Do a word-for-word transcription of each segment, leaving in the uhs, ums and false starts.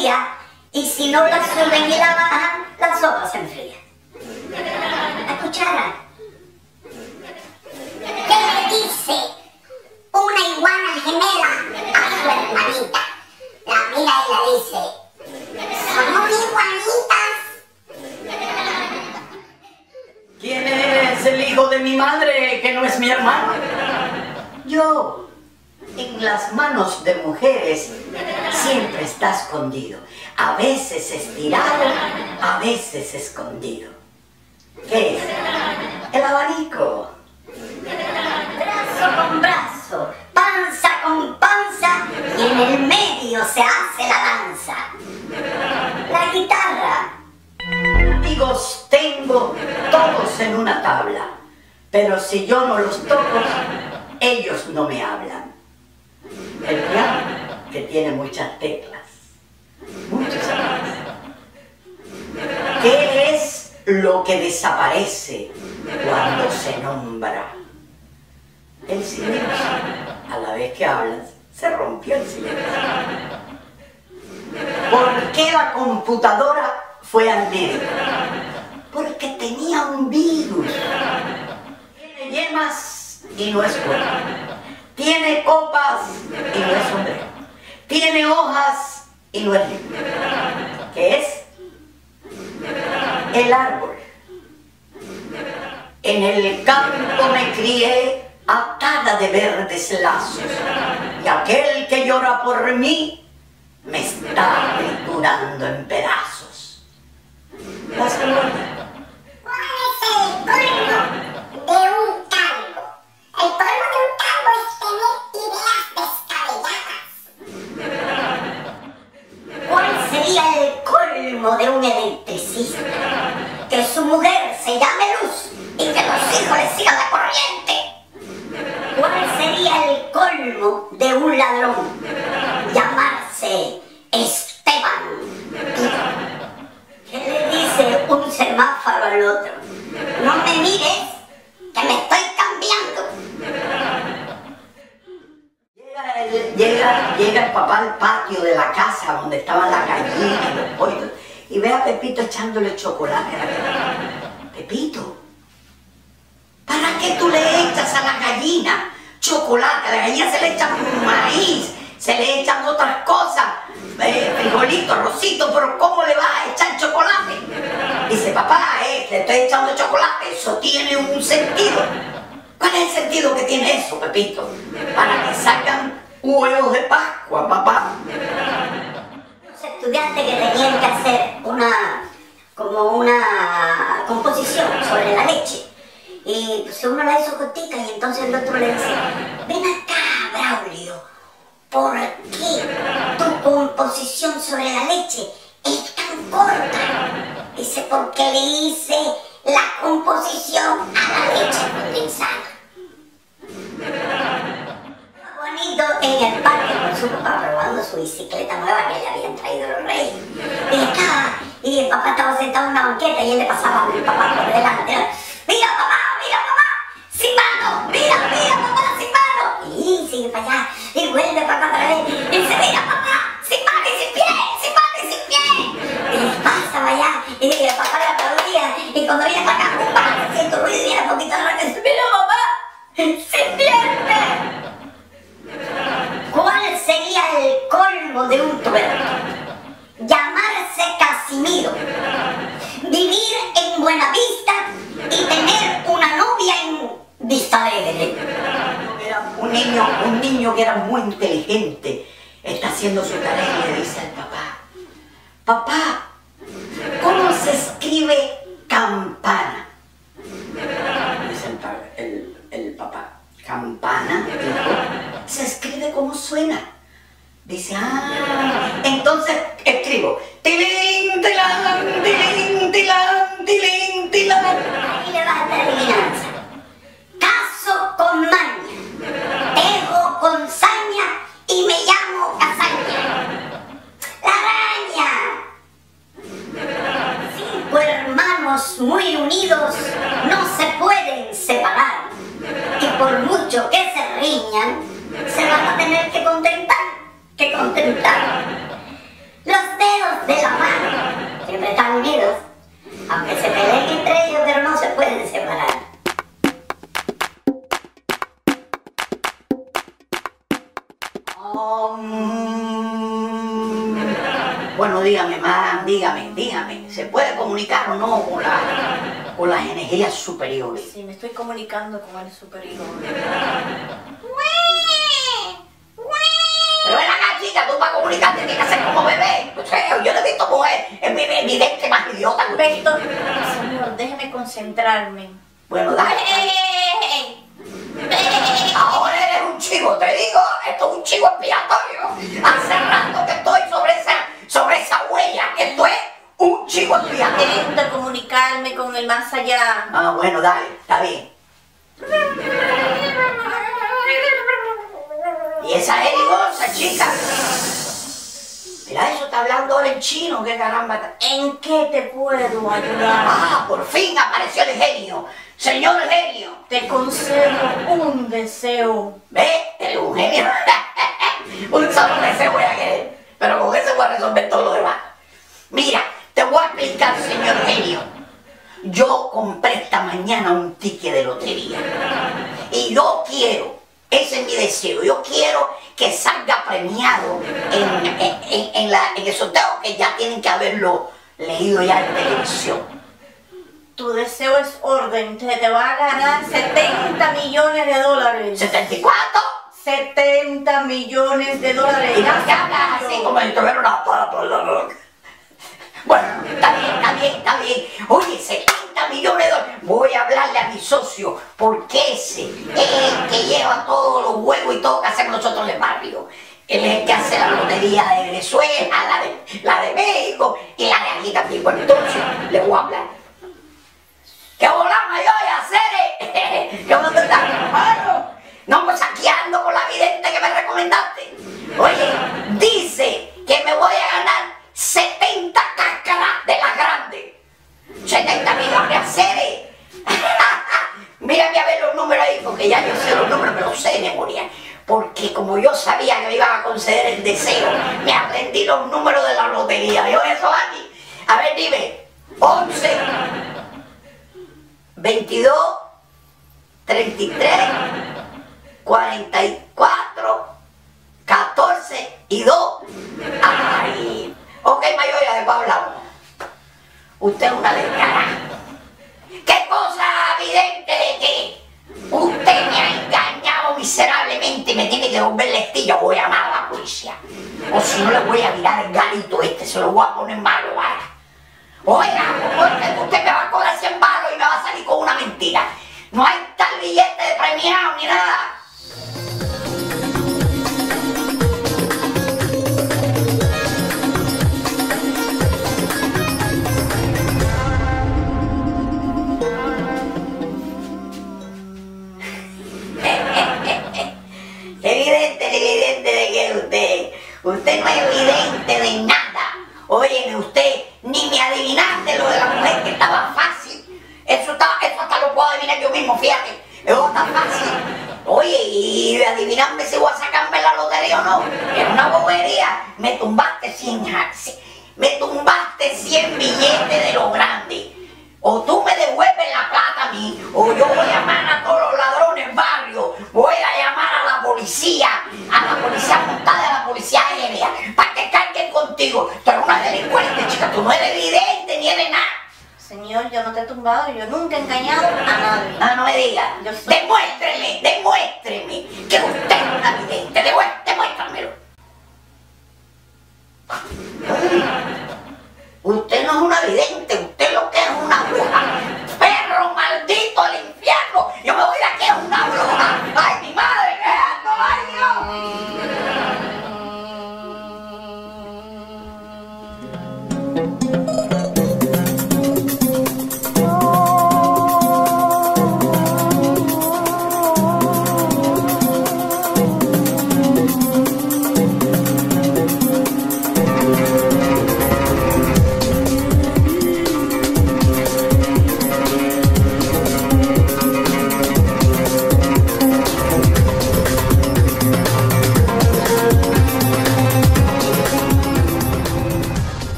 día, y si no la suben y la bajan, la sopa se enfría. La cuchara. ¿Qué le dice una iguana gemela a su hermanita? La mira y la dice, ¿somos iguanitas? ¿Quién es el hijo de mi madre que no es mi hermano? Yo, en las manos de mujeres, siempre está escondido. A veces estirado, a veces escondido. ¿Qué es? El abanico. Brazo con brazo, panza con panza, y en el medio se hace la danza. La guitarra. Amigos tengo todos en una tabla, pero si yo no los toco, ellos no me hablan. El piano, que tiene muchas teclas, muchos acordes. ¿Qué es lo que desaparece cuando se nombra? El silencio. A la vez que hablas, se rompió el silencio. ¿Por qué la computadora fue al médico? Porque tenía un virus. Tiene yemas y no es bueno. Tiene copas y no es hombre. Tiene hojas y no es lindo. ¿Qué es? El árbol. En el campo me crié atada de verdes lazos, y aquel que llora por mí me está triturando en pedazos. Las glorias. ¿Cuál es el colmo de un tango? El colmo de un tango es tener ideas descabelladas. ¿Cuál sería el colmo de un electricista? Que su mujer se llame Luz y que los hijos le sigan la corriente. ¿Cuál sería el colmo de un ladrón? Llamarse Esteban. ¿Qué le dice un semáforo al otro? No me mires, que me estoy cambiando. Llega el, llega, llega el papá al patio de la casa donde estaban las gallinas y los pollos y ve a Pepito echándole chocolate a la gallina. Pepito, ¿para qué tú le echas a la gallina chocolate? A la gallina se le echa maíz, se le echan otras cosas, eh, frijolito, arrocito, pero ¿cómo le vas a echar chocolate? Dice, papá, eh, le estoy echando chocolate, eso tiene un sentido. ¿Cuál es el sentido que tiene eso, Pepito? Para que salgan huevos de Pascua, papá. Los estudiantes que tenían que hacer una, como una composición sobre la leche. Y pues uno la hizo cortica y entonces el otro le dice, ven acá, Braulio, ¿por qué tu composición sobre la leche es tan corta? Dice, porque le hice la composición a la leche condensada. Bonito en el parque con su papá probando su bicicleta nueva que le habían traído los reyes. Y estaba, y el papá estaba sentado en una banqueta y él le pasaba al papá por delante. ¡Mira, papá! ¡Mira, papá! ¡Sin mano! ¡Mira, mira, papá! ¡Sin mano! Y sigue para allá, y vuelve para acá otra vez. Y dice, ¡mira, papá! ¡Sin mano y sin pie! ¡Sin mano y sin pie! Y pasa para allá, y el papá le aplaudía. Y cuando viene para acá, ¡pum! Se siente ruido y viene un poquito de y dice, ¡mira, papá! ¡Sin dientes! ¿Cuál sería el colmo de un tuerto? Llamarse Casimiro, vivir en Buenavista y tener una novia en Vista Alegre. Era un niño, un niño que era muy inteligente, está haciendo su tarea y le dice al papá, papá, ¿cómo se escribe campana? Dice el, pa- el, el papá, campana, hijo, se escribe como suena. Dice, ah, entonces escribo, tilín, tilán, tilín, tilán, tilín, tilán. Ahí le va la adivinanza. Caso con maña, tejo con saña y me llamo Casaña. La araña. Cinco hermanos muy unidos no se pueden separar. Y por mucho que se riñan, se van a tener que contentar, que contentar. Los de dedos de la mano siempre están unidos, aunque se peleen entre ellos, pero no se pueden separar. Um, bueno, dígame, man, dígame, dígame, ¿se puede comunicar o no con, la, con las energías superiores? Sí, me estoy comunicando con el superior. Pero ven acá, chica, tú para comunicarte tienes que hacer como bebé. O sea, yo le he visto mujer, es mi evidente más idiota que usted. Beto, señor, déjeme concentrarme. Bueno, dale. Ahora eres un chivo, te digo, esto es un chivo expiatorio. Hace rato que estoy sobre esa, sobre esa huella, esto es un chivo expiatorio. Intento comunicarme con el más allá. Ah, bueno, dale, está bien. Y esa jerigosa, chica. Mira, eso está hablando ahora en chino, qué caramba. ¿En qué te puedo ayudar? Ah, por fin apareció el genio. Señor genio. Te concedo un deseo. ¿Ve? Eres un genio. Un solo deseo voy a querer. Pero con eso voy a resolver todo lo demás. Mira, te voy a explicar, señor genio. Yo compré esta mañana un ticket de lotería. Y yo quiero, ese es mi deseo, yo quiero que salga premiado en, en, en, en, la, en el sorteo, que ya tienen que haberlo leído ya en televisión. Tu deseo es orden, te, te va a ganar setenta millones de dólares. ¿setenta y cuatro? setenta millones de dólares. Y no te hablas así como si tuviera una pata por la boca. Bueno, está bien, está bien, está bien. Oye, setenta millones de dólares. Voy a hablarle a mi socio, porque ese es el que lleva todos los huevos y todo que hacemos nosotros en el barrio. Él es el que hace la lotería de Venezuela, la de, la de México y la de aquí también. Bueno, entonces le voy a hablar. ¿Qué volamos yo y hacer? ¿Qué dónde está mi hermano? No, pues aquí ando con la vidente que me recomendaste. Oye, dice que me voy a ganar setenta cáscaras de las grandes. setenta millones de haceres. Mírame a ver los números ahí, porque ya yo sé los números, me los sé de memoria. Porque como yo sabía que me iban a conceder el deseo, me aprendí los números de la lotería. Yo eso aquí. A ver, dime. once, veintidós, treinta y tres, cuarenta y cuatro, catorce y dos. Ay. Ok, Mayoya, después hablamos. Usted es una descarada. ¿Qué cosa evidente de que usted me ha engañado miserablemente y me tiene que volver la estilla? Voy a llamar a la policía. O si no, le voy a tirar el galito este, se lo voy a poner malo, ¿vale? Oiga, ¿cómo es que usted me va a cobrar cien baros y me va a salir con una mentira? No hay tal billete de premiado ni nada. Evidente, evidente de que usted, usted no es evidente de nada. Oye, usted ni me adivinaste lo de la mujer, que estaba fácil. Eso, está, eso hasta lo puedo adivinar yo mismo, fíjate. Eso está fácil. Oye, y adivinarme si voy a sacarme la lotería o no. Es una bobería. Me tumbaste cien, me tumbaste cien billetes de lo grande. O tú me devuelves la plata a mí, o yo voy a llamar a todos los ladrones del barrio, voy a llamar a la policía, a la policía montada, a la policía aérea, para que carguen contigo. Tú eres una delincuente, chica, tú no eres evidente ni eres nada. Señor, yo no te he tumbado, yo nunca he engañado a nadie. No, no me digas. Yo soy- Demuéstreme, demuéstreme que usted es una vidente. Demué- Demuéstramelo. Ay, usted no es una vidente, usted lo que es una bruja. Perro maldito del infierno. Yo me voy de aquí a una bruja. Ay, mi madre, ¿qué es esto? Ay, Dios.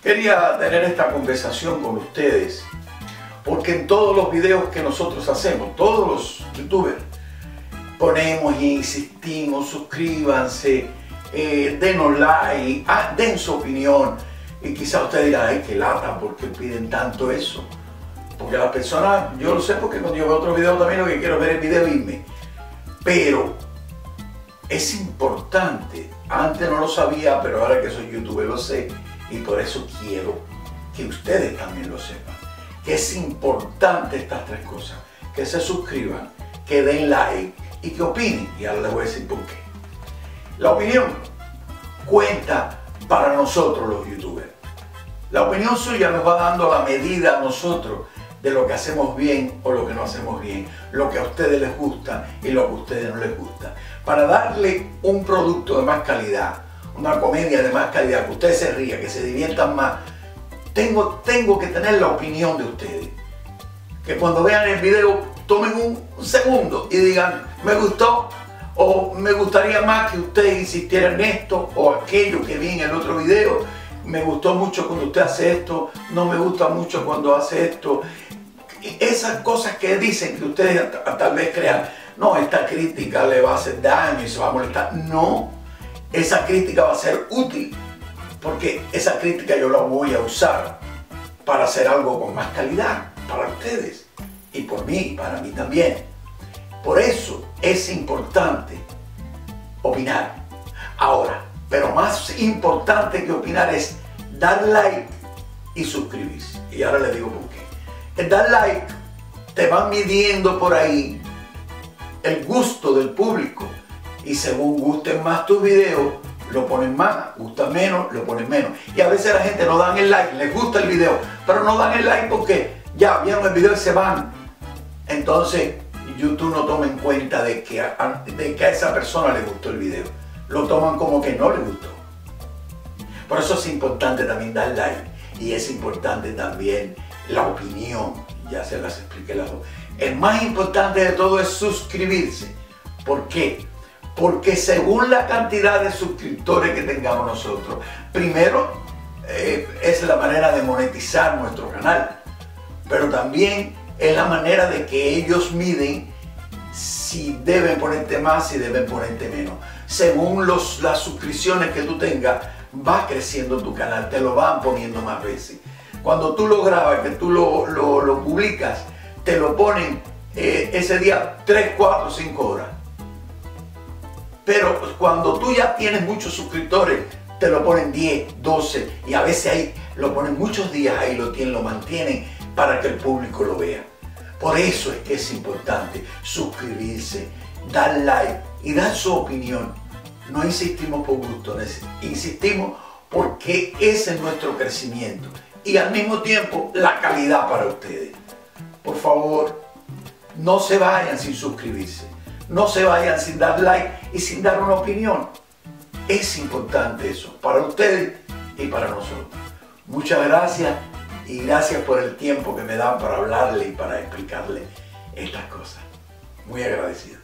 Quería tener esta conversación con ustedes porque en todos los videos que nosotros hacemos, todos los youtubers, ponemos y insistimos, suscríbanse, eh, denos like, ah, den su opinión. Y quizá usted dirá, ay, qué lata, ¿por qué piden tanto eso? Porque las personas, yo lo sé porque cuando yo veo otro video también lo que quiero es ver el video y irme. Pero es importante, antes no lo sabía, pero ahora que soy youtuber lo sé, y por eso quiero que ustedes también lo sepan, que es importante estas tres cosas, que se suscriban, que den like y que opinen, y ahora les voy a decir por qué. La opinión cuenta para nosotros los youtubers. La opinión suya nos va dando la medida a nosotros de lo que hacemos bien o lo que no hacemos bien, lo que a ustedes les gusta y lo que a ustedes no les gusta. Para darle un producto de más calidad, una comedia de más calidad, que ustedes se rían, que se diviertan más, tengo, tengo que tener la opinión de ustedes. Que cuando vean el video tomen un, un segundo y digan, me gustó, o me gustaría más que ustedes insistieran en esto o aquello que vi en el otro video. Me gustó mucho cuando usted hace esto, no me gusta mucho cuando hace esto. Esas cosas que dicen que ustedes tal vez crean, no, esta crítica le va a hacer daño y se va a molestar. No, esa crítica va a ser útil, porque esa crítica yo la voy a usar para hacer algo con más calidad para ustedes y por mí, y para mí también. Por eso es importante opinar. Ahora, pero más importante que opinar es dar like y suscribirse. Y ahora les digo por qué. El dar like te va midiendo por ahí el gusto del público. Y según gusten más tus videos, lo ponen más, gustan menos, lo ponen menos. Y a veces la gente no dan el like, les gusta el video, pero no dan el like porque ya vieron el video y se van. Entonces YouTube no toma en cuenta de que a, de que a esa persona le gustó el video. Lo toman como que no le gustó. Por eso es importante también dar like y es importante también la opinión. Ya se las expliqué las dos. El más importante de todo es suscribirse. ¿Por qué? Porque según la cantidad de suscriptores que tengamos nosotros, primero eh, es la manera de monetizar nuestro canal, pero también es la manera de que ellos miden si deben ponerte más, si deben ponerte menos. Según los, las suscripciones que tú tengas, va creciendo tu canal, te lo van poniendo más veces. Cuando tú lo grabas, que tú lo, lo, lo publicas, te lo ponen eh, ese día tres, cuatro, cinco horas. Pero cuando tú ya tienes muchos suscriptores, te lo ponen diez, doce y a veces ahí lo ponen muchos días, ahí lo tienen, lo mantienen para que el público lo vea. Por eso es que es importante suscribirse, dar like y dar su opinión. No insistimos por gusto, insistimos porque ese es nuestro crecimiento y al mismo tiempo la calidad para ustedes. Por favor, no se vayan sin suscribirse, no se vayan sin dar like y sin dar una opinión. Es importante eso para ustedes y para nosotros. Muchas gracias y gracias por el tiempo que me dan para hablarle y para explicarle estas cosas. Muy agradecido.